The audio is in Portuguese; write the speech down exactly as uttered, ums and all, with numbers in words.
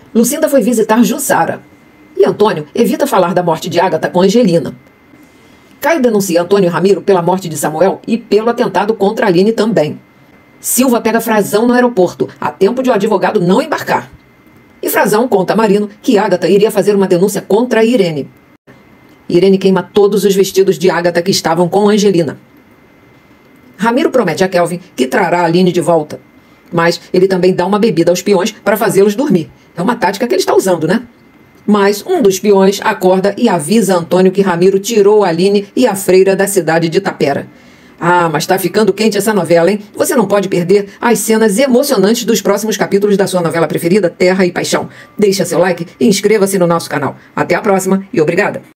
Lucinda foi visitar Jussara. E Antônio evita falar da morte de Ágata com Angelina. Caio denuncia Antônio e Ramiro pela morte de Samuel e pelo atentado contra Aline também. Silva pega Frazão no aeroporto, a tempo de o advogado não embarcar. E Frazão conta a Marino que Ágata iria fazer uma denúncia contra Irene. Irene queima todos os vestidos de Ágata que estavam com Angelina. Ramiro promete a Kelvin que trará a Aline de volta. Mas ele também dá uma bebida aos peões para fazê-los dormir. É uma tática que ele está usando, né? Mas um dos peões acorda e avisa Antônio que Ramiro tirou a Aline e a freira da cidade de Tapera. Ah, mas tá ficando quente essa novela, hein? Você não pode perder as cenas emocionantes dos próximos capítulos da sua novela preferida, Terra e Paixão. Deixa seu like e inscreva-se no nosso canal. Até a próxima e obrigada!